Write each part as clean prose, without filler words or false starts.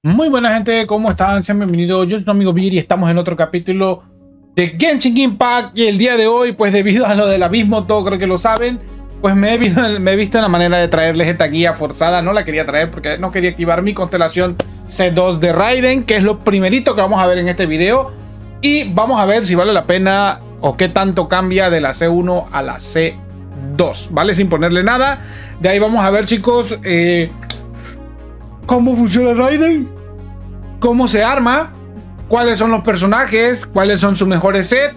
Muy buena gente, ¿cómo están? Sean bienvenidos, yo soy tu amigo Vir y estamos en otro capítulo de Genshin Impact. Y el día de hoy, pues debido a lo del abismo, todo creo que lo saben, pues me he visto en la manera de traerles esta guía forzada. No la quería traer porque no quería activar mi constelación C2 de Raiden, que es lo primerito que vamos a ver en este video. Y vamos a ver si vale la pena o qué tanto cambia de la C1 a la C2, ¿vale? Sin ponerle nada. De ahí vamos a ver, chicos, cómo funciona Raiden, cómo se arma, cuáles son los personajes, cuáles son sus mejores sets.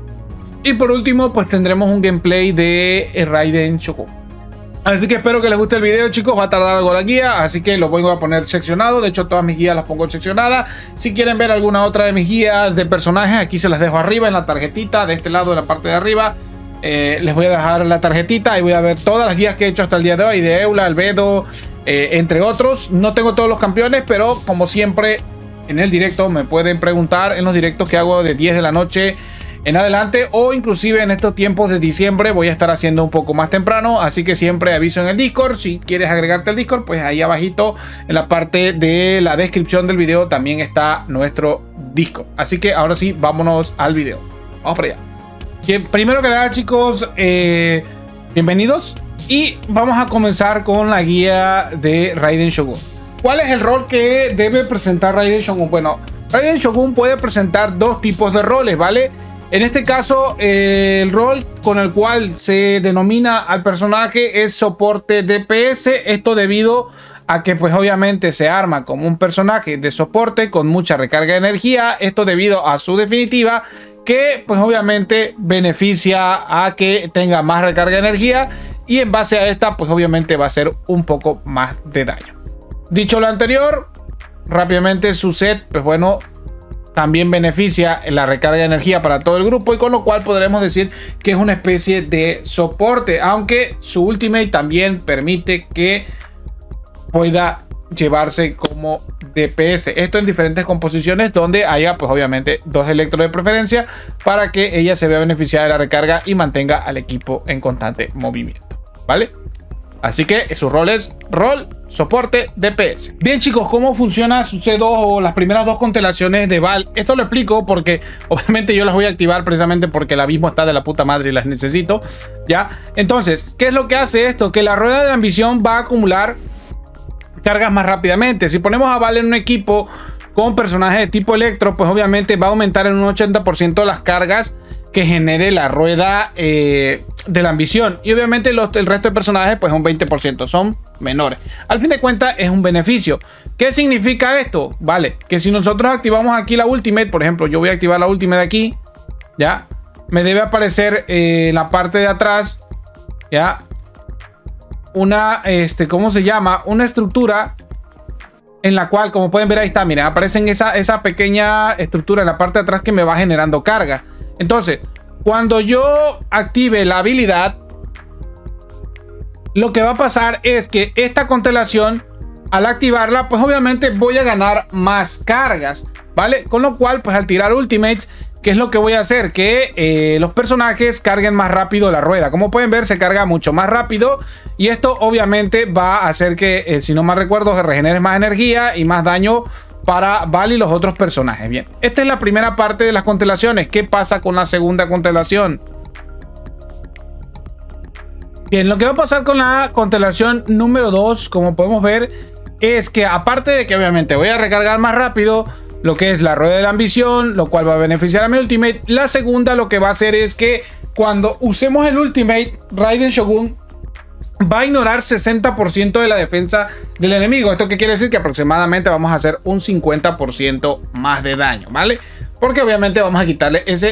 Y por último, pues tendremos un gameplay de Raiden Shogun. Así que espero que les guste el video, chicos. Va a tardar algo la guía, así que lo voy a poner seccionado. De hecho, todas mis guías las pongo seccionadas. Si quieren ver alguna otra de mis guías de personajes, aquí se las dejo arriba en la tarjetita, de este lado, en la parte de arriba. Les voy a dejar la tarjetita y voy a ver todas las guías que he hecho hasta el día de hoy, de Eula, Albedo, entre otros. No tengo todos los campeones, pero como siempre en el directo me pueden preguntar en los directos que hago de 10 de la noche en adelante, o inclusive en estos tiempos de diciembre voy a estar haciendo un poco más temprano, así que siempre aviso en el Discord. Si quieres agregarte al Discord, pues ahí abajito en la parte de la descripción del video también está nuestro Discord. Así que ahora sí, vámonos al video. Vamos para allá. Bien, primero que nada, chicos, bienvenidos y vamos a comenzar con la guía de Raiden Shogun. ¿Cuál es el rol que debe presentar Raiden Shogun? Bueno, Raiden Shogun puede presentar dos tipos de roles, ¿vale? En este caso, el rol con el cual se denomina al personaje es soporte DPS. Esto debido a que pues obviamente se arma como un personaje de soporte con mucha recarga de energía. Esto debido a su definitiva, que pues obviamente beneficia a que tenga más recarga de energía, y en base a esta pues obviamente va a ser un poco más de daño. Dicho lo anterior, rápidamente su set pues bueno también beneficia la recarga de energía para todo el grupo, y con lo cual podremos decir que es una especie de soporte, aunque su ultimate también permite que pueda llevarse como DPS. Esto en diferentes composiciones donde haya pues obviamente dos electros de preferencia, para que ella se vea beneficiada de la recarga y mantenga al equipo en constante movimiento, ¿vale? Así que su rol es rol soporte DPS. Bien, chicos, ¿cómo funciona su C2 o las primeras dos constelaciones de Val? Esto lo explico porque obviamente yo las voy a activar precisamente porque el abismo está de la puta madre y las necesito, ¿ya? Entonces, ¿qué es lo que hace esto? Que la rueda de ambición va a acumular cargas más rápidamente. Si ponemos a Val en un equipo con personajes de tipo electro, pues obviamente va a aumentar en un 80% las cargas que genere la rueda de la ambición, y obviamente el resto de personajes pues un 20% son menores. Al fin de cuentas es un beneficio. ¿Qué significa esto? Vale, que si nosotros activamos aquí la ultimate, por ejemplo, yo voy a activar la ultimate aquí, ya me debe aparecer en la parte de atrás, ya una ¿cómo se llama? Una estructura en la cual, como pueden ver, ahí está, miren, aparecen esa pequeña estructura en la parte de atrás que me va generando carga. Entonces, cuando yo active la habilidad, lo que va a pasar es que esta constelación, al activarla, pues obviamente voy a ganar más cargas, ¿vale? Con lo cual, pues al tirar ultimates, ¿qué es lo que voy a hacer? Que los personajes carguen más rápido la rueda. Como pueden ver, se carga mucho más rápido, y esto obviamente va a hacer que, si no mal recuerdo, se regenere más energía y más daño para Val y los otros personajes. Bien, esta es la primera parte de las constelaciones. ¿Qué pasa con la segunda constelación? Bien, lo que va a pasar con la constelación número 2, como podemos ver, es que aparte de que obviamente voy a recargar más rápido lo que es la rueda de la ambición, lo cual va a beneficiar a mi ultimate, la segunda lo que va a hacer es que cuando usemos el ultimate, Raiden Shogun va a ignorar 60% de la defensa del enemigo. ¿Esto qué quiere decir? Que aproximadamente vamos a hacer un 50% más de daño, ¿vale? Porque obviamente vamos a quitarle ese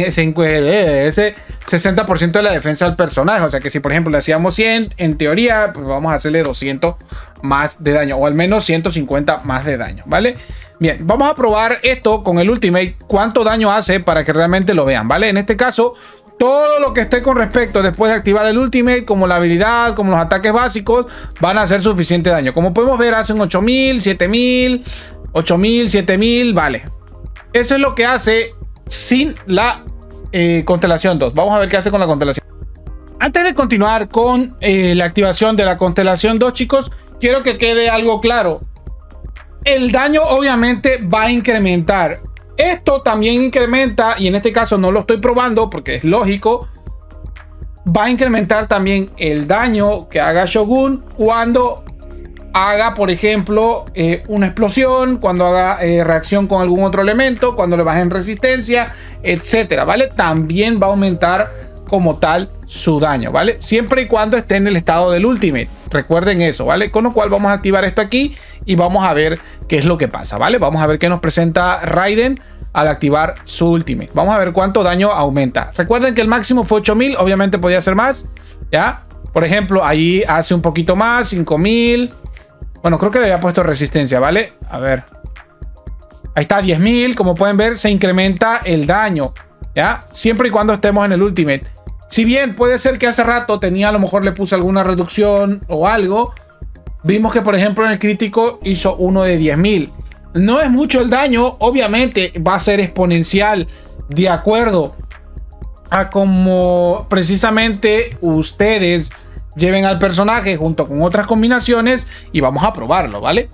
60% de la defensa al personaje. O sea que si por ejemplo le hacíamos 100, en teoría pues vamos a hacerle 200 más de daño, o al menos 150 más de daño, ¿vale? Bien, vamos a probar esto con el ultimate, cuánto daño hace, para que realmente lo vean, ¿vale? En este caso, todo lo que esté con respecto después de activar el ultimate, como la habilidad, como los ataques básicos, van a hacer suficiente daño. Como podemos ver, hacen 8000, 7000, 8000, 7000, vale. Eso es lo que hace sin la constelación 2. Vamos a ver qué hace con la constelación. Antes de continuar con la activación de la constelación 2, chicos, quiero que quede algo claro. el daño obviamente va a incrementar. Esto también incrementa, y en este caso no lo estoy probando porque es lógico, va a incrementar también el daño que haga Shogun cuando haga, por ejemplo, una explosión, cuando haga reacción con algún otro elemento, cuando le bajen resistencia, etcétera, ¿vale? También va a aumentar como tal su daño, ¿vale? Siempre y cuando esté en el estado del Ultimate. Recuerden eso, ¿vale? Con lo cual vamos a activar esto aquí y vamos a ver qué es lo que pasa, ¿vale? Vamos a ver qué nos presenta Raiden al activar su Ultimate. Vamos a ver cuánto daño aumenta. Recuerden que el máximo fue 8000, obviamente podía ser más, ¿ya? Por ejemplo, ahí hace un poquito más, 5000. Bueno, creo que le había puesto resistencia, ¿vale? A ver. Ahí está, 10.000. Como pueden ver, se incrementa el daño, ¿ya? Siempre y cuando estemos en el Ultimate. Si bien puede ser que hace rato tenía, a lo mejor le puse alguna reducción o algo. Vimos que, por ejemplo, en el crítico hizo uno de 10.000. No es mucho el daño. Obviamente va a ser exponencial de acuerdo a como precisamente ustedes lleven al personaje junto con otras combinaciones, y vamos a probarlo, ¿vale?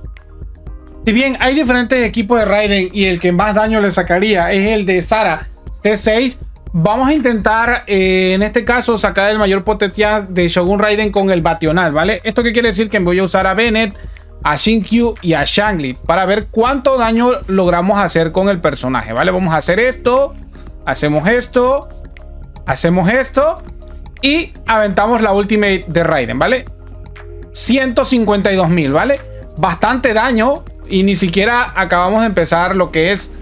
Si bien hay diferentes equipos de Raiden y el que más daño le sacaría es el de Sara T6, vamos a intentar en este caso sacar el mayor potencial de Shogun Raiden con el Bational, ¿vale? ¿Esto qué quiere decir? Que voy a usar a Bennett, a Shinkyu y a Shangli para ver cuánto daño logramos hacer con el personaje, ¿vale? Vamos a hacer esto, hacemos esto, hacemos esto y aventamos la Ultimate de Raiden, ¿vale? 152.000, ¿vale? Bastante daño y ni siquiera acabamos de empezar lo que es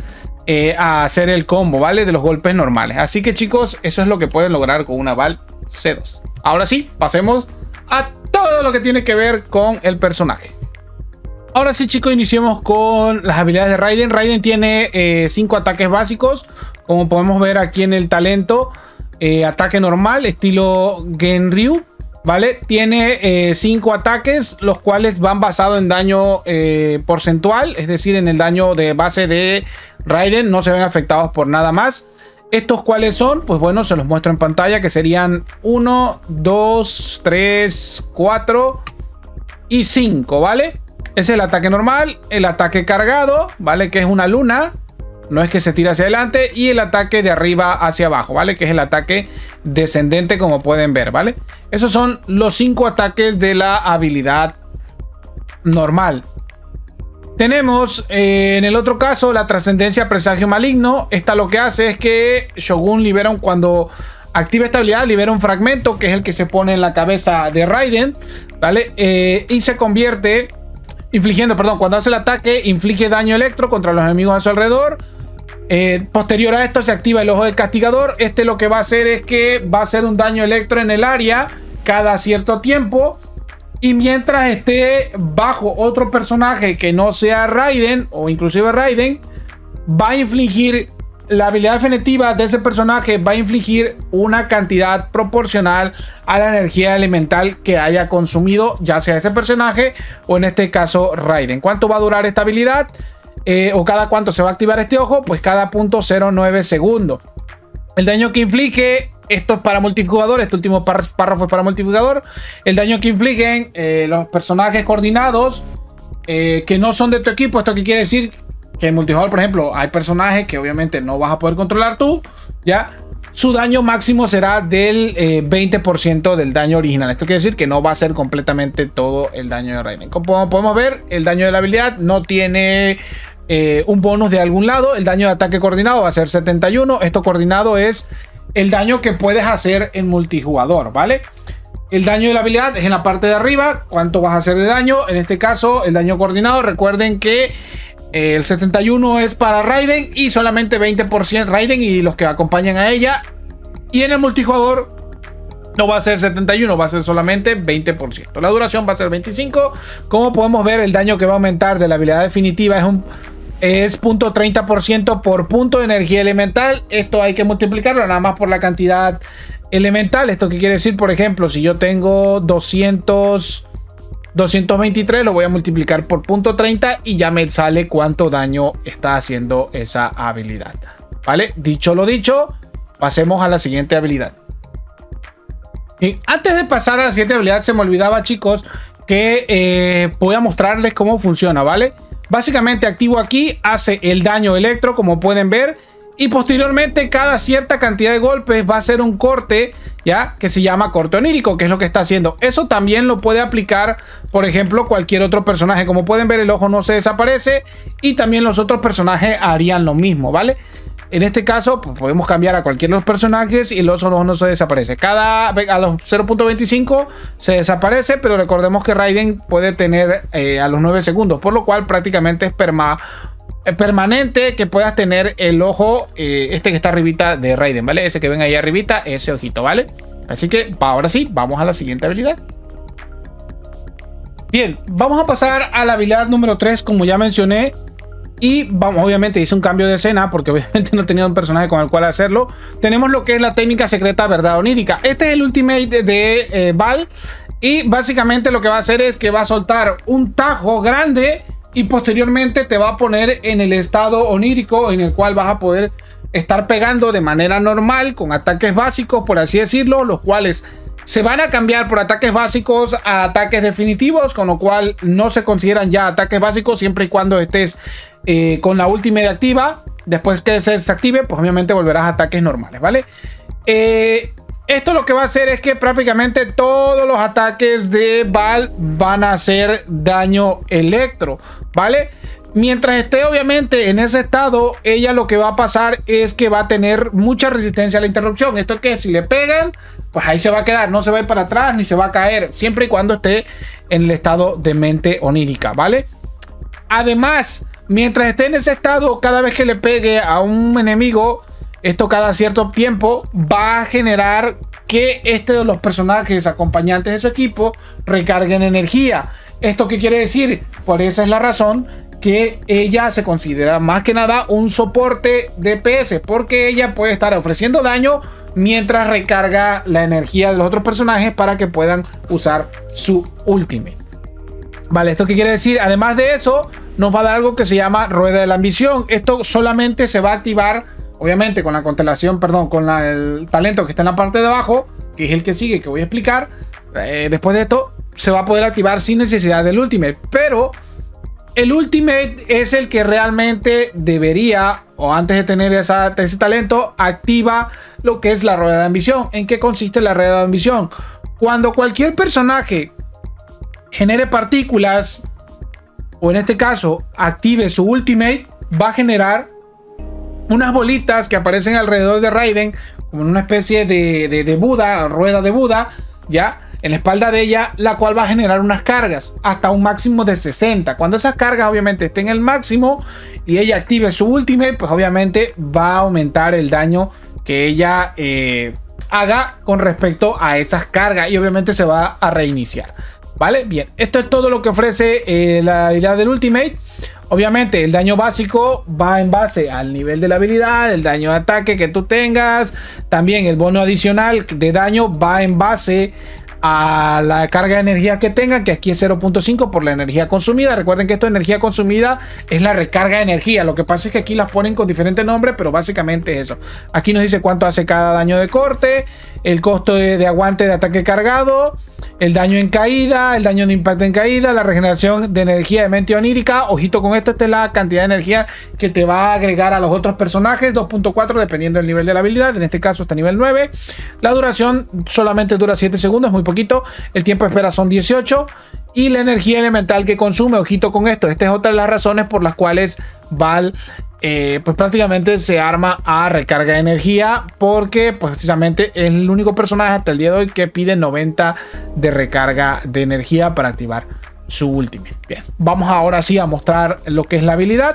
a hacer el combo, ¿vale? De los golpes normales. Así que, chicos, eso es lo que pueden lograr con una Val C2. Ahora sí, pasemos a todo lo que tiene que ver con el personaje. Ahora sí, chicos, iniciemos con las habilidades de Raiden. Raiden tiene 5 ataques básicos, como podemos ver aquí en el talento. Ataque normal, estilo Genryu, ¿vale? Tiene 5 ataques, los cuales van basados en daño porcentual, es decir, en el daño de base de Raiden, no se ven afectados por nada más. ¿Estos cuáles son? Pues bueno, se los muestro en pantalla, que serían 1, 2, 3, 4 y 5, ¿vale? Es el ataque normal, el ataque cargado, ¿vale? Que es una luna. No es que se tira hacia adelante, y el ataque de arriba hacia abajo, ¿vale? Que es el ataque descendente, como pueden ver, ¿vale? Esos son los 5 ataques de la habilidad normal. Tenemos en el otro caso la trascendencia presagio maligno. Esta lo que hace es que Shogun libera cuando activa esta habilidad, libera un fragmento que es el que se pone en la cabeza de Raiden, ¿vale? Y se convierte infligiendo, perdón, cuando hace el ataque inflige daño electro contra los enemigos a su alrededor. Posterior a esto se activa el ojo del castigador. Este lo que va a hacer es que va a hacer un daño electro en el área cada cierto tiempo, y mientras esté bajo otro personaje que no sea Raiden o inclusive Raiden, va a infligir la habilidad definitiva de ese personaje, va a infligir una cantidad proporcional a la energía elemental que haya consumido, ya sea ese personaje o en este caso Raiden. ¿Cuánto va a durar esta habilidad? O cada cuánto se va a activar este ojo, pues cada 0.09 segundos. El daño que inflige, esto es para multijugador, este último párrafo es para multijugador. El daño que infligen los personajes coordinados que no son de tu equipo. Esto que quiere decir que en multijugador, por ejemplo, hay personajes que obviamente no vas a poder controlar tú, ¿ya? Su daño máximo será del 20% del daño original. Esto quiere decir que no va a ser completamente todo el daño de Raiden. Como podemos ver, el daño de la habilidad no tiene un bonus de algún lado. El daño de ataque coordinado va a ser 71. Esto coordinado es el daño que puedes hacer en multijugador, ¿vale? El daño de la habilidad es en la parte de arriba. ¿Cuánto vas a hacer de daño? En este caso, el daño coordinado. Recuerden que el 71 es para Raiden y solamente 20% Raiden y los que acompañan a ella. Y en el multijugador no va a ser 71, va a ser solamente 20%. La duración va a ser 25. Como podemos ver, el daño que va a aumentar de la habilidad definitiva es 0.30% por punto de energía elemental. Esto hay que multiplicarlo nada más por la cantidad elemental. Esto que quiere decir, por ejemplo, si yo tengo 223, lo voy a multiplicar por 0.30 y ya me sale cuánto daño está haciendo esa habilidad, ¿vale? Dicho lo dicho, pasemos a la siguiente habilidad. Y antes de pasar a la siguiente habilidad, se me olvidaba, chicos, que voy a mostrarles cómo funciona, ¿vale? Básicamente activo aquí, hace el daño electro, como pueden ver. Y posteriormente cada cierta cantidad de golpes va a hacer un corte, ya, que se llama corte onírico, que es lo que está haciendo. Eso también lo puede aplicar, por ejemplo, cualquier otro personaje. Como pueden ver, el ojo no se desaparece y también los otros personajes harían lo mismo, ¿vale? En este caso, pues, podemos cambiar a cualquiera de los personajes y el ojo no se desaparece. A los 0.25 se desaparece, pero recordemos que Raiden puede tener a los 9 segundos, por lo cual prácticamente es permanente que puedas tener el ojo este que está arribita de Raiden, ¿vale? Ese que ven ahí arribita, ese ojito, ¿vale? Así que ahora sí, vamos a la siguiente habilidad. Bien, vamos a pasar a la habilidad número 3, como ya mencioné. Y vamos, obviamente hice un cambio de escena porque obviamente no tenía un personaje con el cual hacerlo. Tenemos lo que es la técnica secreta verdad onírica. Este es el ultimate de Val. Y básicamente lo que va a hacer es que va a soltar un tajo grande y posteriormente te va a poner en el estado onírico en el cual vas a poder estar pegando de manera normal con ataques básicos, por así decirlo, los cuales se van a cambiar por ataques básicos a ataques definitivos, con lo cual no se consideran ya ataques básicos siempre y cuando estés con la ultimate activa. Después que se desactive, pues obviamente volverás a ataques normales, ¿vale? Esto lo que va a hacer es que prácticamente todos los ataques de Val van a hacer daño electro, ¿vale? Mientras esté obviamente en ese estado, ella lo que va a pasar es que va a tener mucha resistencia a la interrupción. Esto es que si le pegan, pues ahí se va a quedar, no se va a ir para atrás ni se va a caer, siempre y cuando esté en el estado de mente onírica, ¿vale? Además, mientras esté en ese estado, cada vez que le pegue a un enemigo, esto cada cierto tiempo va a generar que de los personajes acompañantes de su equipo recarguen energía. ¿Esto qué quiere decir? Por esa es la razón que ella se considera más que nada un soporte DPS, porque ella puede estar ofreciendo daño mientras recarga la energía de los otros personajes para que puedan usar su ultimate. Vale, ¿esto qué quiere decir? Además de eso, nos va a dar algo que se llama rueda de la ambición. Esto solamente se va a activar obviamente con la constelación, perdón, con el talento que está en la parte de abajo, que es el que sigue, que voy a explicar. Después de esto, se va a poder activar sin necesidad del ultimate. Pero el ultimate es el que realmente debería, o antes de tener ese talento, activa lo que es la rueda de ambición. ¿En qué consiste la rueda de ambición? Cuando cualquier personaje genere partículas, o en este caso, active su ultimate, va a generar unas bolitas que aparecen alrededor de Raiden, como en una especie de Buda, rueda de Buda, ya, en la espalda de ella, la cual va a generar unas cargas hasta un máximo de 60. Cuando esas cargas obviamente estén en el máximo y ella active su ultimate, pues obviamente va a aumentar el daño que ella haga con respecto a esas cargas y obviamente se va a reiniciar. ¿Vale? Bien, esto es todo lo que ofrece la habilidad del ultimate. Obviamente el daño básico va en base al nivel de la habilidad, el daño de ataque que tú tengas. También el bono adicional de daño va en base a la carga de energía que tengan, que aquí es 0.5 por la energía consumida. Recuerden que esto de energía consumida es la recarga de energía. Lo que pasa es que aquí las ponen con diferentes nombres, pero básicamente es eso. Aquí nos dice cuánto hace cada daño de corte, el costo de aguante de ataque cargado, el daño en caída, el daño de impacto en caída, la regeneración de energía de mente onírica. Ojito con esto, esta es la cantidad de energía que te va a agregar a los otros personajes, 2.4 dependiendo del nivel de la habilidad. En este caso está nivel 9. La duración solamente dura 7 segundos, muy poquito. El tiempo de espera son 18. Y la energía elemental que consume, ojito con esto, esta es otra de las razones por las cuales Val pues prácticamente se arma a recarga de energía, porque pues, precisamente es el único personaje hasta el día de hoy que pide 90 de recarga de energía para activar su ultimate. Bien, vamos ahora sí a mostrar lo que es la habilidad,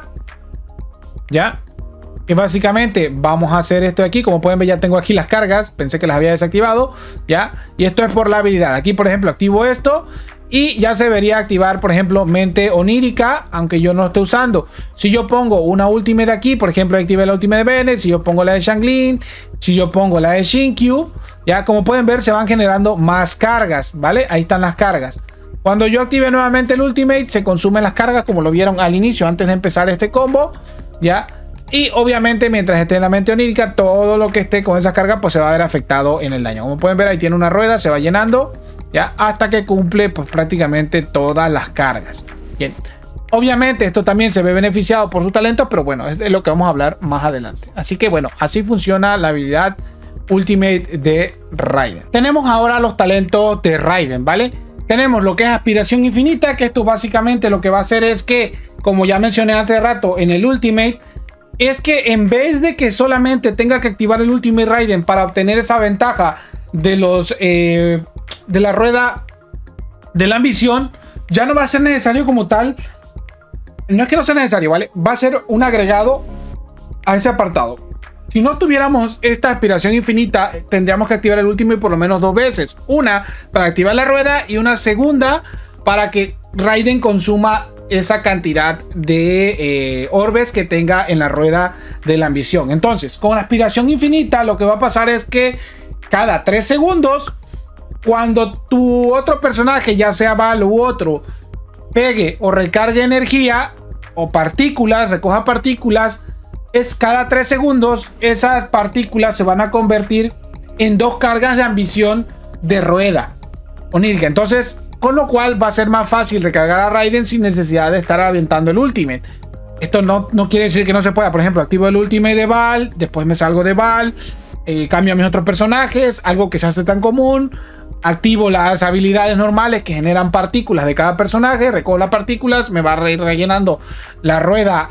ya, y básicamente vamos a hacer esto de aquí. Como pueden ver, ya tengo aquí las cargas, pensé que las había desactivado, ya, y esto es por la habilidad. Aquí por ejemplo activo esto y ya se debería activar, por ejemplo, mente onírica, aunque yo no esté usando. Si yo pongo una ultimate de aquí, por ejemplo, active la ultimate de Bennett. Si yo pongo la de Xianglin, si yo pongo la de Shinkyu, ya como pueden ver se van generando más cargas, ¿vale? Ahí están las cargas. Cuando yo active nuevamente el ultimate, se consumen las cargas, como lo vieron al inicio, antes de empezar este combo, ya. Y obviamente mientras esté en la mente onírica, todo lo que esté con esas cargas pues se va a ver afectado en el daño. Como pueden ver, ahí tiene una rueda, se va llenando, ya, hasta que cumple pues prácticamente todas las cargas. Bien, Obviamente esto también se ve beneficiado por sus talentos, pero bueno, es de lo que vamos a hablar más adelante. Así que bueno, así funciona la habilidad Ultimate de Raiden. Tenemos ahora los talentos de Raiden, ¿vale? Tenemos lo que es aspiración infinita, que esto básicamente lo que va a hacer es que, como ya mencioné hace rato en el Ultimate, es que en vez de que solamente tenga que activar el Ultimate Raiden para obtener esa ventaja de los de la rueda de la ambición, ya no va a ser necesario como tal. No es que no sea necesario, ¿vale? Va a ser un agregado a ese apartado. Si no tuviéramos esta aspiración infinita, tendríamos que activar el último y por lo menos 2 veces. Una para activar la rueda y una segunda para que Raiden consuma esa cantidad de orbes que tenga en la rueda de la ambición. Entonces, con aspiración infinita, lo que va a pasar es que cada 3 segundos, cuando tu otro personaje, ya sea Val u otro, pegue o recargue energía o partículas, recoja partículas, es cada 3 segundos esas partículas se van a convertir en 2 cargas de ambición de rueda onírica. Entonces, con lo cual va a ser más fácil recargar a Raiden sin necesidad de estar aventando el Ultimate. Esto no quiere decir que no se pueda. Por ejemplo, activo el Ultimate de Val, después me salgo de Val, cambio a mis otros personajes, algo que se hace tan común. Activo las habilidades normales que generan partículas de cada personaje, recojo las partículas, me va a ir rellenando la rueda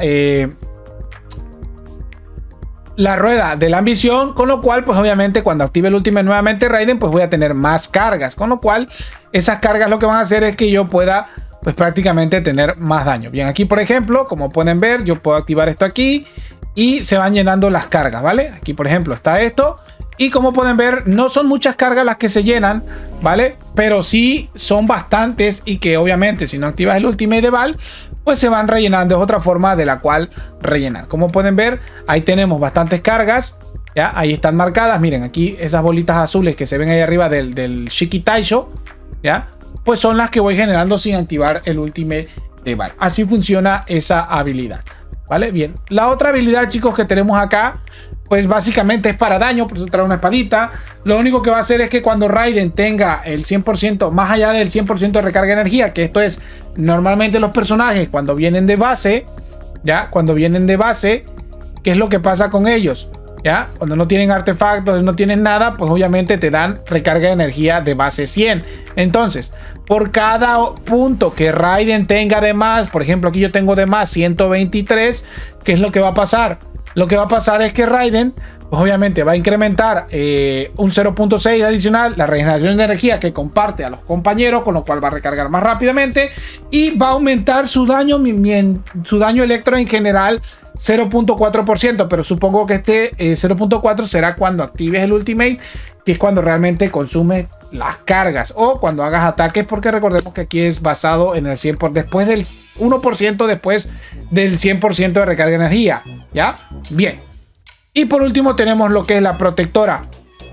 de la ambición, con lo cual pues obviamente cuando active el último nuevamente Raiden, pues voy a tener más cargas, con lo cual esas cargas lo que van a hacer es que yo pueda pues prácticamente tener más daño. Bien, aquí por ejemplo, como pueden ver, yo puedo activar esto aquí y se van llenando las cargas, ¿vale? Aquí por ejemplo está esto. Y como pueden ver, no son muchas cargas las que se llenan, ¿vale? Pero sí son bastantes y que obviamente si no activas el Ultimate de Val, pues se van rellenando. Es otra forma de la cual rellenar. Como pueden ver, ahí tenemos bastantes cargas, ¿ya? Ahí están marcadas. Miren, aquí esas bolitas azules que se ven ahí arriba del Shiki Taisho, ¿ya? Pues son las que voy generando sin activar el Ultimate de Val. Así funciona esa habilidad, ¿vale? Bien, la otra habilidad, chicos, que tenemos acá, pues básicamente es para daño, por eso trae una espadita. Lo único que va a hacer es que cuando Raiden tenga el 100%, más allá del 100% de recarga de energía, que esto es normalmente los personajes cuando vienen de base, ¿ya? Cuando vienen de base, ¿qué es lo que pasa con ellos? ¿Ya? Cuando no tienen artefactos, no tienen nada, pues obviamente te dan recarga de energía de base 100. Entonces, por cada punto que Raiden tenga de más, por ejemplo, aquí yo tengo de más 123, ¿qué es lo que va a pasar? Lo que va a pasar es que Raiden, pues obviamente va a incrementar un 0.6 adicional la regeneración de energía que comparte a los compañeros, con lo cual va a recargar más rápidamente y va a aumentar su daño electro en general 0.4%, pero supongo que este 0.4 será cuando actives el Ultimate, que es cuando realmente consume las cargas o cuando hagas ataques, porque recordemos que aquí es basado en el 100%, después del 1% después del 100% de recarga de energía, ¿ya? Bien. Y por último tenemos lo que es la protectora,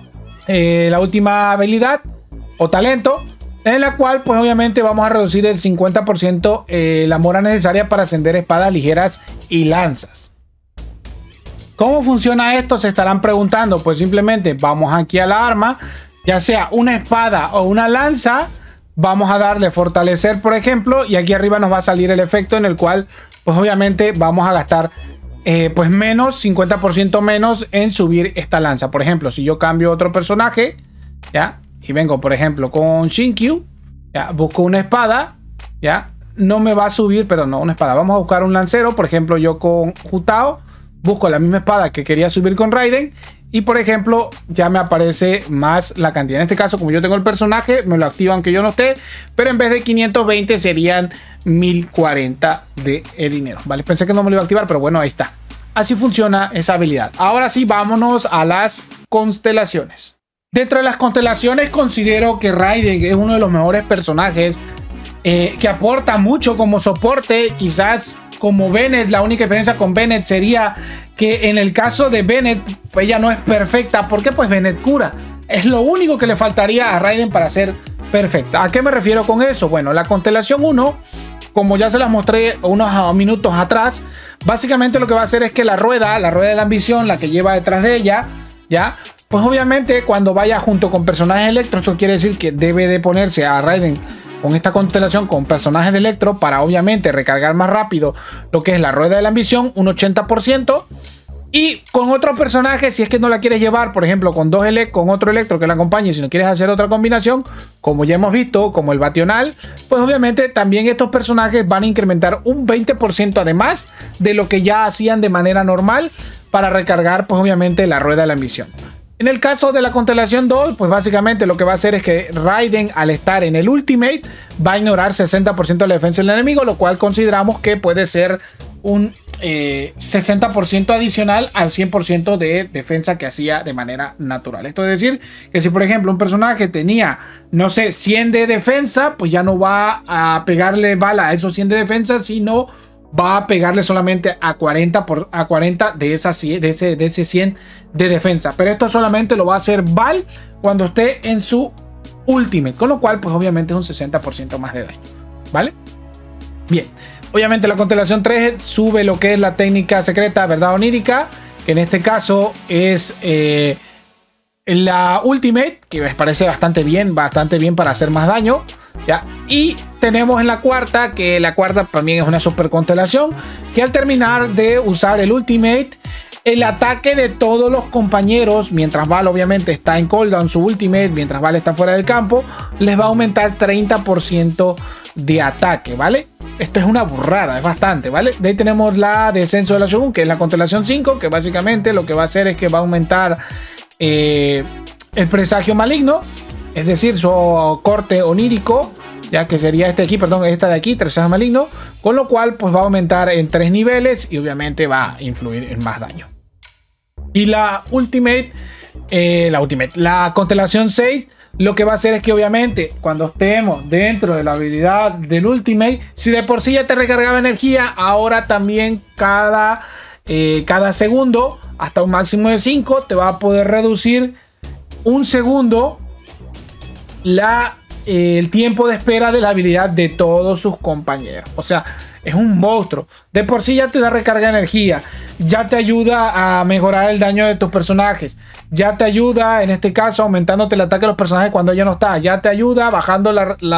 la última habilidad o talento, en la cual pues obviamente vamos a reducir el 50% la mora necesaria para ascender espadas ligeras y lanzas. ¿Cómo funciona esto? Se estarán preguntando. Pues simplemente vamos aquí a la arma, ya sea una espada o una lanza, vamos a darle fortalecer, por ejemplo, y aquí arriba nos va a salir el efecto en el cual pues obviamente vamos a gastar pues menos, 50% menos en subir esta lanza. Por ejemplo, si yo cambio otro personaje, ya, y vengo por ejemplo con Shinkyu, ya, busco una espada, ya, no me va a subir, pero no una espada, vamos a buscar un lancero. Por ejemplo, yo con Jutao busco la misma espada que quería subir con Raiden y por ejemplo ya me aparece más la cantidad. En este caso, como yo tengo el personaje, me lo activa aunque yo no esté, pero en vez de 520 serían 1040 de dinero, ¿vale? Pensé que no me lo iba a activar, pero bueno, ahí está. Así funciona esa habilidad. Ahora sí, vámonos a las constelaciones. Dentro de las constelaciones considero que Raiden es uno de los mejores personajes que aporta mucho como soporte. Quizás como Bennett, la única diferencia con Bennett sería que en el caso de Bennett ella no es perfecta, porque pues Bennett cura. Es lo único que le faltaría a Raiden para ser perfecta. ¿A qué me refiero con eso? Bueno, la constelación 1, como ya se las mostré unos minutos atrás, básicamente lo que va a hacer es que la rueda de la ambición, la que lleva detrás de ella, ya, pues obviamente cuando vaya junto con personajes electros, esto quiere decir que debe de ponerse a Raiden con esta constelación con personajes de Electro para obviamente recargar más rápido lo que es la rueda de la ambición, un 80%. Y con otro personaje, si es que no la quieres llevar, por ejemplo, con con otro Electro que la acompañe, si no quieres hacer otra combinación, como ya hemos visto, como el Bational, pues obviamente también estos personajes van a incrementar un 20% además de lo que ya hacían de manera normal para recargar, pues obviamente, la rueda de la ambición. En el caso de la constelación 2, pues básicamente lo que va a hacer es que Raiden, al estar en el Ultimate, va a ignorar 60% de la defensa del enemigo, lo cual consideramos que puede ser un 60% adicional al 100% de defensa que hacía de manera natural. Esto es decir, que si por ejemplo un personaje tenía, no sé, 100 de defensa, pues ya no va a pegarle bala a esos 100 de defensa, sino va a pegarle solamente a 40 de ese 100 de defensa. Pero esto solamente lo va a hacer Val cuando esté en su Ultimate, con lo cual pues obviamente es un 60% más de daño, ¿vale? Bien, obviamente la constelación 3 sube lo que es la técnica secreta verdad onírica, que en este caso es la Ultimate, que me parece bastante bien para hacer más daño, ¿ya? Y tenemos en la cuarta, que la cuarta también es una super constelación, que al terminar de usar el Ultimate, el ataque de todos los compañeros, mientras Val obviamente está en cooldown su Ultimate, mientras Val está fuera del campo, les va a aumentar 30% de ataque, ¿vale? Esto es una burrada, es bastante, ¿vale? De ahí tenemos la descenso de la Shogun, que es la constelación 5, que básicamente lo que va a hacer es que va a aumentar el presagio maligno, es decir, su corte onírico, ya que sería esta de aquí, presagio maligno, con lo cual pues va a aumentar en 3 niveles y obviamente va a influir en más daño. Y la la constelación 6, lo que va a hacer es que obviamente cuando estemos dentro de la habilidad del Ultimate, si de por sí ya te recargaba energía, ahora también cada segundo, hasta un máximo de 5, te va a poder reducir un segundo el tiempo de espera de la habilidad de todos sus compañeros. O sea, es un monstruo. De por sí ya te da recarga de energía, ya te ayuda a mejorar el daño de tus personajes, ya te ayuda en este caso aumentándote el ataque de los personajes cuando ya no está, ya te ayuda bajando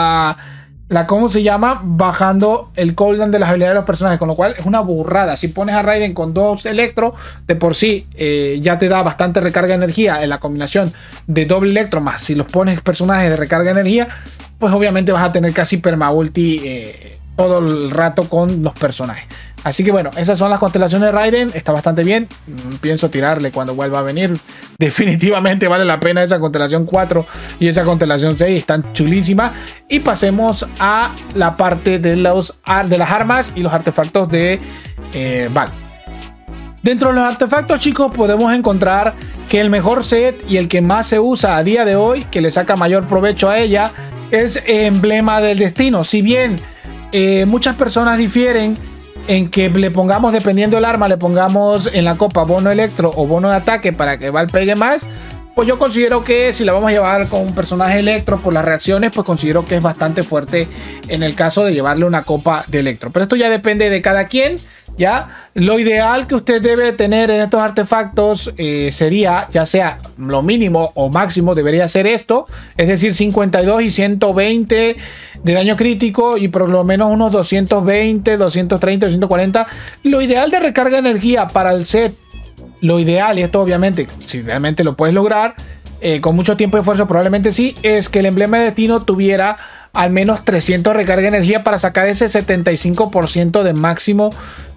¿cómo se llama? Bajando el cooldown de las habilidades de los personajes, con lo cual es una burrada. Si pones a Raiden con 2 Electro, de por sí ya te da bastante recarga de energía en la combinación de doble Electro, más si los pones personajes de recarga de energía, pues obviamente vas a tener casi perma ulti todo el rato con los personajes. Así que bueno, esas son las constelaciones de Raiden. Está bastante bien. Pienso tirarle cuando vuelva a venir. Definitivamente vale la pena esa constelación 4 y esa constelación 6. Están chulísimas. Y pasemos a la parte de las armas y los artefactos de Val. Dentro de los artefactos, chicos, podemos encontrar que el mejor set y el que más se usa a día de hoy, que le saca mayor provecho a ella, es Emblema del Destino. Si bien muchas personas difieren en que le pongamos, dependiendo del arma, le pongamos en la copa bono electro o bono de ataque para que Val pegue más, pues yo considero que si la vamos a llevar con un personaje electro por las reacciones, pues considero que es bastante fuerte en el caso de llevarle una copa de electro. Pero esto ya depende de cada quien, ¿ya? Lo ideal que usted debe tener en estos artefactos sería, ya sea lo mínimo o máximo, debería ser esto, es decir, 52 y 120 de daño crítico y por lo menos unos 220, 230, 240. Lo ideal de recarga de energía para el set, lo ideal, y esto obviamente, si realmente lo puedes lograr, con mucho tiempo y esfuerzo probablemente sí, es que el emblema de destino tuviera al menos 300 recarga de energía para sacar ese 75% de máximo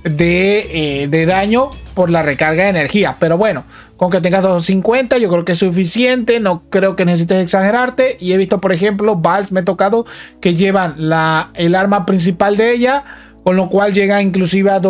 de daño por la recarga de energía. Pero bueno, con que tengas 250 yo creo que es suficiente, no creo que necesites exagerarte. Y he visto, por ejemplo, Vals me ha tocado que llevan el arma principal de ella, con lo cual llega inclusive a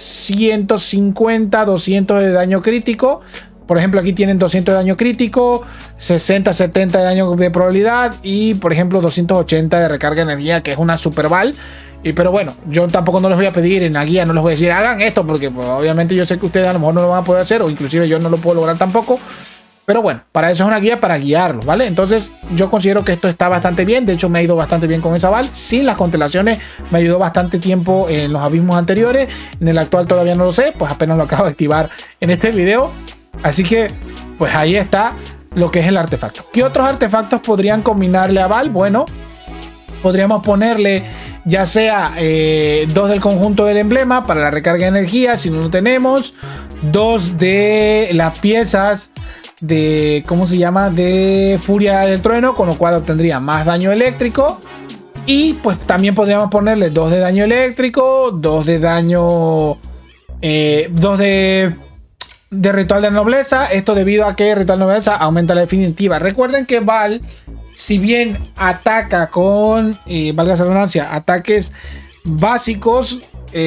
250, 200 de daño crítico. Por ejemplo, aquí tienen 200 de daño crítico, 60, 70 de daño de probabilidad y, por ejemplo, 280 de recarga de energía, que es una super Val. Pero bueno, yo tampoco no les voy a pedir en la guía, no les voy a decir hagan esto, porque pues, obviamente yo sé que ustedes a lo mejor no lo van a poder hacer, o inclusive yo no lo puedo lograr tampoco. Pero bueno, para eso es una guía, para guiarlos, ¿vale? Entonces yo considero que esto está bastante bien. De hecho me ha ido bastante bien con esa Val. Sin las constelaciones me ayudó bastante tiempo en los abismos anteriores. En el actual todavía no lo sé, pues apenas lo acabo de activar en este video. Así que pues ahí está lo que es el artefacto. ¿Qué otros artefactos podrían combinarle a Val? Bueno, Podríamos ponerle ya sea 2 del conjunto del emblema para la recarga de energía, si no lo tenemos, 2 de las piezas de, ¿cómo se llama?, de Furia del Trueno, con lo cual obtendría más daño eléctrico. Y pues también podríamos ponerle 2 de daño eléctrico, 2 de daño, 2 de Ritual de Nobleza. Esto debido a que Ritual de Nobleza aumenta la definitiva. Recuerden que Val, si bien ataca con, valga la redundancia, ataques básicos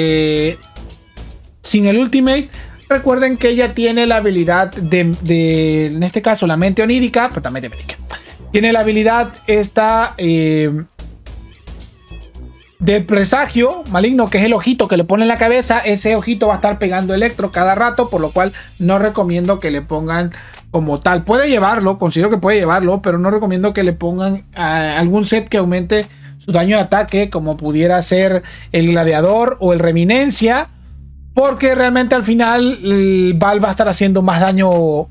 sin el ultimate, recuerden que ella tiene la habilidad de en este caso, la mente onírica, pues también tiene la habilidad esta del presagio maligno, que es el ojito que le pone en la cabeza. Ese ojito va a estar pegando electro cada rato, por lo cual no recomiendo que le pongan como tal. Puede llevarlo, considero que puede llevarlo, pero no recomiendo que le pongan algún set que aumente su daño de ataque, como pudiera ser el gladiador o el reminencia, porque realmente al final el Val va a estar haciendo más daño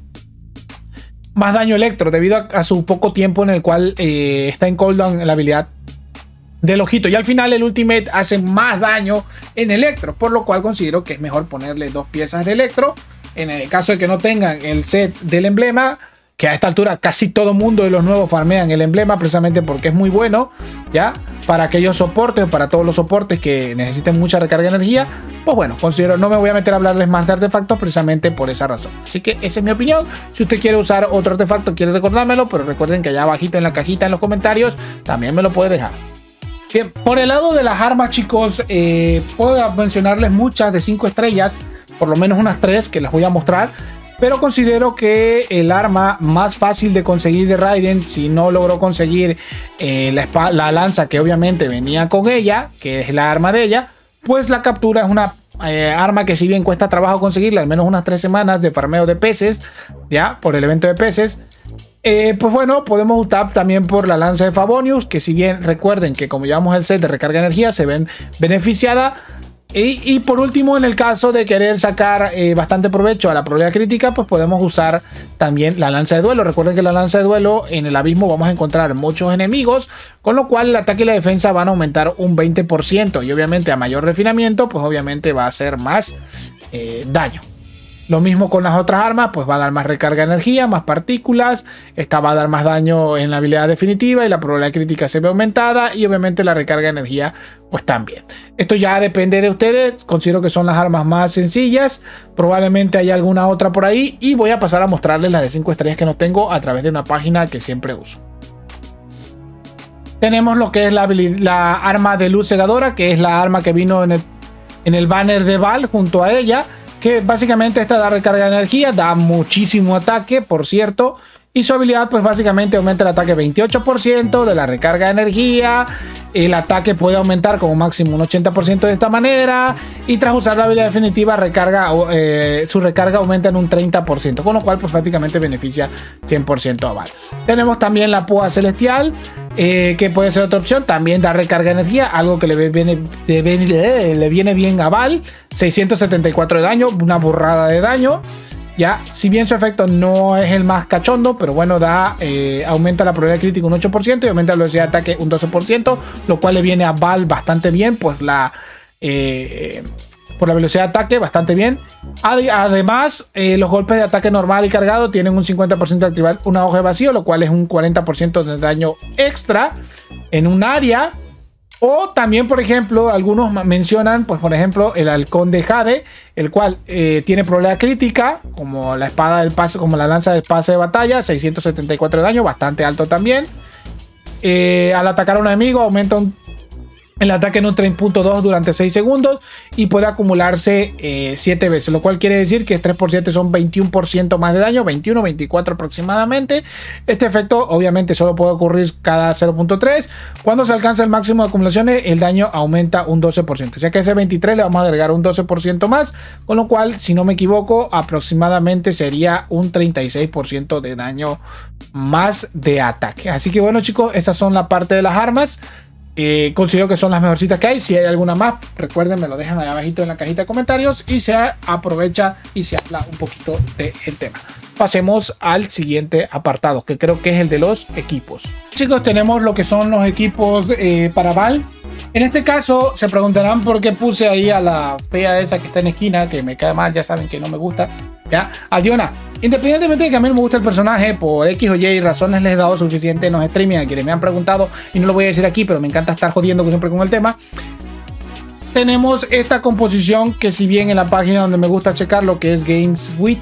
electro debido a su poco tiempo en el cual está en cooldown la habilidad del ojito, y al final el ultimate hace más daño en electro, por lo cual considero que es mejor ponerle 2 piezas de electro. En el caso de que no tengan el set del emblema, que a esta altura casi todo mundo de los nuevos farmean el emblema precisamente porque es muy bueno, ya para aquellos soportes, para todos los soportes que necesiten mucha recarga de energía, pues bueno, considero, no me voy a meter a hablarles más de artefactos precisamente por esa razón. Así que esa es mi opinión. Si usted quiere usar otro artefacto, quiere recordármelo, pero recuerden que allá abajito en la cajita, en los comentarios, también me lo puede dejar. Bien, por el lado de las armas, chicos, puedo mencionarles muchas de 5 estrellas, por lo menos unas 3 que les voy a mostrar, pero considero que el arma más fácil de conseguir de Raiden, si no logró conseguir la lanza que obviamente venía con ella, que es la arma de ella, pues la captura es una arma que, si bien cuesta trabajo conseguirla, al menos unas 3 semanas de farmeo de peces, ya por el evento de peces, pues bueno, podemos optar también por la lanza de Favonius, que si bien recuerden que como llevamos el set de recarga de energía, se ven beneficiada. Y por último, en el caso de querer sacar bastante provecho a la probabilidad crítica, pues podemos usar también la lanza de duelo. Recuerden que la lanza de duelo, en el abismo vamos a encontrar muchos enemigos, con lo cual el ataque y la defensa van a aumentar un 20%, y obviamente a mayor refinamiento, pues obviamente va a hacer más daño. Lo mismo con las otras armas, pues va a dar más recarga de energía, más partículas. Esta va a dar más daño en la habilidad definitiva y la probabilidad crítica se ve aumentada, y obviamente la recarga de energía pues también. Esto ya depende de ustedes. Considero que son las armas más sencillas. Probablemente haya alguna otra por ahí, y voy a pasar a mostrarles las de 5 estrellas que no tengo a través de una página que siempre uso. Tenemos lo que es la arma de luz cegadora, que es la arma que vino en el banner de Val junto a ella, que básicamente esta da recarga de energía, da muchísimo ataque, por cierto, y su habilidad pues básicamente aumenta el ataque 28% de la recarga de energía. El ataque puede aumentar como máximo un 80% de esta manera, y tras usar la habilidad definitiva su recarga aumenta en un 30%, con lo cual pues prácticamente beneficia 100% a Val. Tenemos también la púa celestial, que puede ser otra opción, también da recarga de energía, algo que le viene bien a Val. 674 de daño, una burrada de daño. Ya, si bien su efecto no es el más cachondo, pero bueno, aumenta la probabilidad crítica un 8% y aumenta la velocidad de ataque un 12%, lo cual le viene a Val bastante bien, pues por la velocidad de ataque bastante bien. Además, los golpes de ataque normal y cargado tienen un 50% de activar una hoja de vacío, lo cual es un 40% de daño extra en un área. O también, por ejemplo, algunos mencionan, pues por ejemplo, el halcón de Jade, el cual tiene probabilidad crítica, como la espada del pase, como la lanza del pase de batalla, 674 de daño, bastante alto también. Al atacar a un enemigo, aumenta el ataque en un 3.2 durante 6 segundos y puede acumularse 7 veces, lo cual quiere decir que 3 por 7 son 21% más de daño, 21, 24 aproximadamente. Este efecto obviamente solo puede ocurrir cada 0.3. Cuando se alcanza el máximo de acumulaciones, el daño aumenta un 12%, o sea que ese 23 le vamos a agregar un 12% más, con lo cual, si no me equivoco, aproximadamente sería un 36% de daño más de ataque. Así que bueno, chicos, esas son la parte de las armas. Considero que son las mejorcitas que hay. Si hay alguna más, recuerden, me lo dejan ahí abajito en la cajita de comentarios y se aprovecha y se habla un poquito del tema. Pasemos al siguiente apartado, que creo que es el de los equipos. Chicos, tenemos lo que son los equipos para Val. En este caso se preguntarán por qué puse ahí a la fea esa que está en la esquina, que me cae mal, ya saben que no me gusta, ¿ya? A Diona. Independientemente de que a mí no me gusta el personaje, por X o Y razones les he dado suficiente en los streaming a quienes me han preguntado, y no lo voy a decir aquí, pero me encanta estar jodiendo siempre con el tema. Tenemos esta composición que, si bien en la página donde me gusta checar lo que es Games With,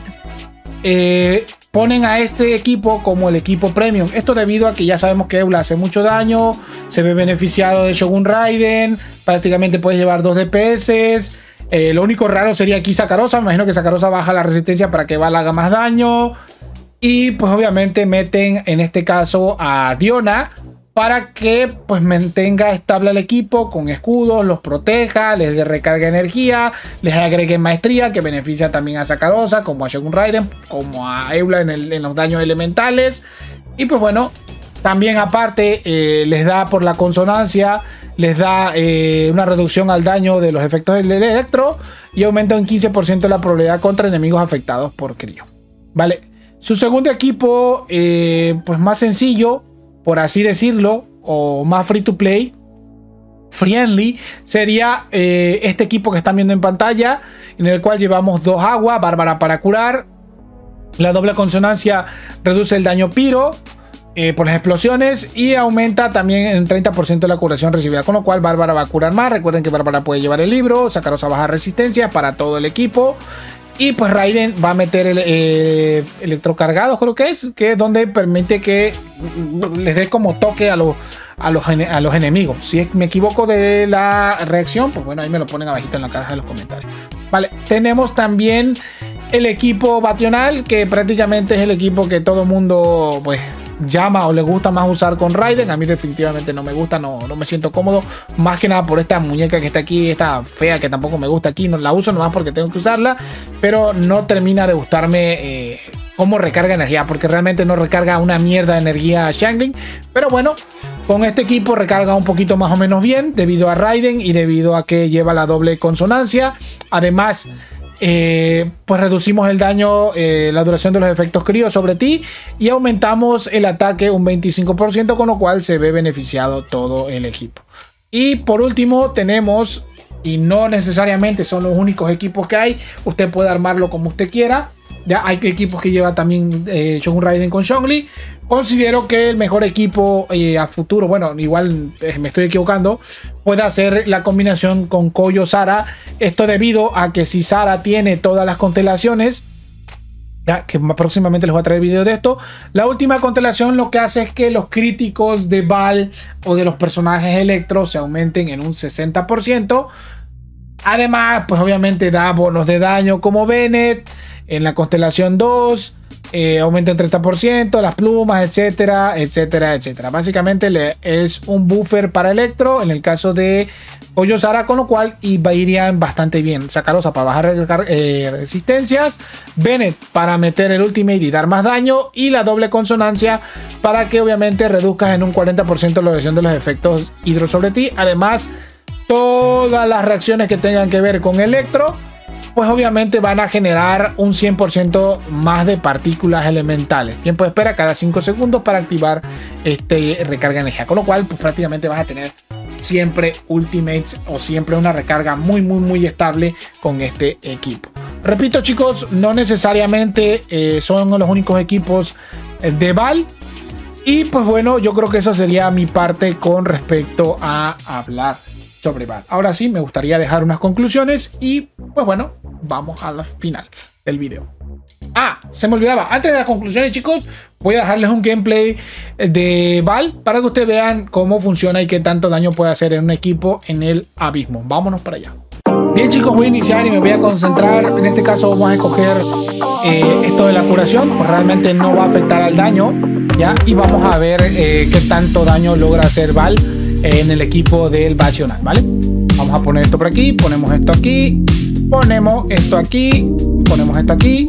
ponen a este equipo como el equipo premium. Esto debido a que ya sabemos que Eula hace mucho daño, se ve beneficiado de Shogun Raiden, prácticamente puedes llevar 2 DPS. Lo único raro sería aquí Sakarosa. Me imagino que Sakarosa baja la resistencia para que Val haga más daño. Y pues obviamente meten en este caso a Diona para que pues mantenga estable al equipo con escudos, los proteja, les dé recarga de energía, les agregue maestría que beneficia también a Sakarosa, como a Shogun Raiden, como a Eula en los daños elementales. Y pues bueno, también aparte les da por la consonancia, les da una reducción al daño de los efectos del electro y aumenta un 15% la probabilidad contra enemigos afectados por Crío. Vale, su segundo equipo pues más sencillo, por así decirlo, o más free to play, friendly, sería este equipo que están viendo en pantalla, en el cual llevamos 2 agua, Bárbara para curar, la doble consonancia reduce el daño piro por las explosiones y aumenta también en 30% la curación recibida, con lo cual Bárbara va a curar más. Recuerden que Bárbara puede llevar el libro, Sakarosa baja resistencia para todo el equipo. Y pues Raiden va a meter el electrocargado, creo que es donde permite que les dé como toque a los enemigos. Si me equivoco de la reacción, pues bueno, ahí me lo ponen abajito en la caja de los comentarios. Vale, tenemos también el equipo Bational, que prácticamente es el equipo que todo mundo pues llama o le gusta más usar con Raiden. A mí definitivamente no me gusta, no me siento cómodo, más que nada por esta muñeca que está aquí, esta fea que tampoco me gusta aquí. No la uso nomás porque tengo que usarla, pero no termina de gustarme cómo recarga energía, porque realmente no recarga una mierda de energía Xiangling. Pero bueno, con este equipo recarga un poquito más o menos bien debido a Raiden y debido a que lleva la doble consonancia. Además, pues reducimos el daño, la duración de los efectos críos sobre ti y aumentamos el ataque un 25%, con lo cual se ve beneficiado todo el equipo. Y por último tenemos, y no necesariamente son los únicos equipos que hay, usted puede armarlo como usted quiera. Ya hay equipos que lleva también Shogun Raiden con Zhongli. Considero que el mejor equipo a futuro, bueno, igual me estoy equivocando, puede hacer la combinación con Koyo Sara. Esto debido a que si Sara tiene todas las constelaciones, ya que próximamente les voy a traer video de esto, la última constelación lo que hace es que los críticos de Val o de los personajes electro se aumenten en un 60%. Además, pues obviamente da bonos de daño como Bennett en la constelación 2, aumenta en 30%, las plumas, etcétera, etcétera, etcétera. Básicamente es un buffer para electro en el caso de Koyo Sara, con lo cual irían bastante bien. Sakarosa para bajar resistencias, Bennett para meter el ultimate y dar más daño, y la doble consonancia para que obviamente reduzcas en un 40% la duración de los efectos hidro sobre ti. Además, todas las reacciones que tengan que ver con electro, pues obviamente van a generar un 100% más de partículas elementales. Tiempo de espera cada 5 segundos para activar este recarga de energía, con lo cual pues prácticamente vas a tener siempre ultimates o siempre una recarga muy estable con este equipo. Repito, chicos, no necesariamente son los únicos equipos de Val. Y pues bueno, yo creo que esa sería mi parte con respecto a hablar sobre Val. Ahora sí, me gustaría dejar unas conclusiones y pues bueno, vamos a la final del video. Se me olvidaba, antes de las conclusiones, chicos, voy a dejarles un gameplay de Val para que ustedes vean cómo funciona y qué tanto daño puede hacer en un equipo en el abismo. Vámonos para allá. Bien, chicos, voy a iniciar y me voy a concentrar. En este caso vamos a escoger esto de la curación, pues realmente no va a afectar al daño, ¿ya? Y vamos a ver qué tanto daño logra hacer Val en el equipo del Bational, ¿vale? Vamos a poner esto por aquí, ponemos esto aquí, ponemos esto aquí, ponemos esto aquí.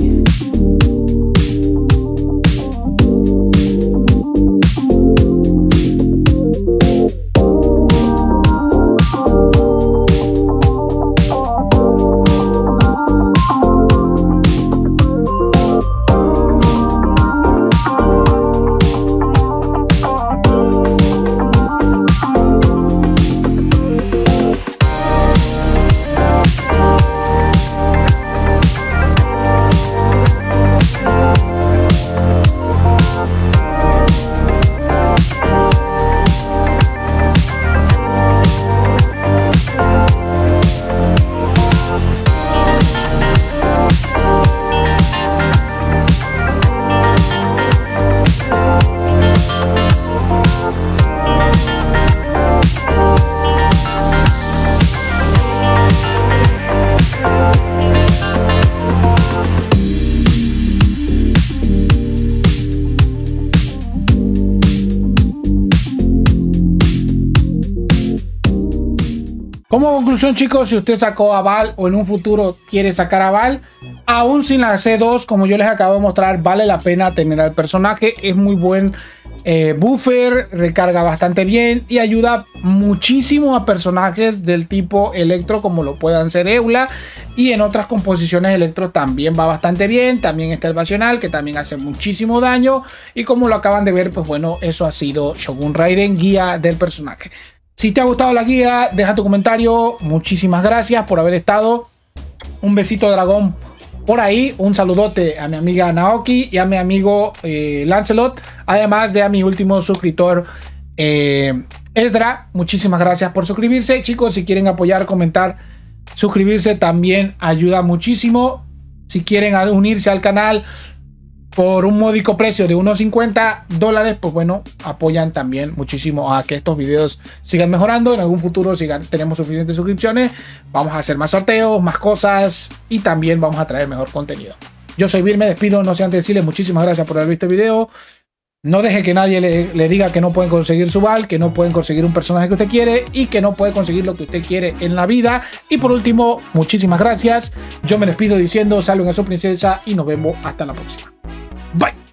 Como conclusión, chicos, si usted sacó a Val o en un futuro quiere sacar a Val, aún sin la C2, como yo les acabo de mostrar, vale la pena tener al personaje. Es muy buen buffer, recarga bastante bien y ayuda muchísimo a personajes del tipo Electro, como lo puedan ser Eula, y en otras composiciones Electro también va bastante bien. También está el Vacional, que también hace muchísimo daño, y como lo acaban de ver, pues bueno, eso ha sido Shogun Raiden, guía del personaje. Si te ha gustado la guía, deja tu comentario. Muchísimas gracias por haber estado. Un besito dragón por ahí. Un saludote a mi amiga Naoki y a mi amigo Lancelot. Además de a mi último suscriptor Edra. Muchísimas gracias por suscribirse. Chicos, si quieren apoyar, comentar, suscribirse también ayuda muchísimo. Si quieren unirse al canal por un módico precio de unos $50, pues bueno, apoyan también muchísimo a que estos videos sigan mejorando. En algún futuro, si tenemos suficientes suscripciones, vamos a hacer más sorteos, más cosas, y también vamos a traer mejor contenido. Yo soy Vir, me despido, no sé antes decirles muchísimas gracias por haber visto el video. No deje que nadie le diga que no pueden conseguir su Val, que no pueden conseguir un personaje que usted quiere y que no puede conseguir lo que usted quiere en la vida. Y por último, muchísimas gracias. Yo me despido diciendo saluden a su princesa y nos vemos hasta la próxima. Bye.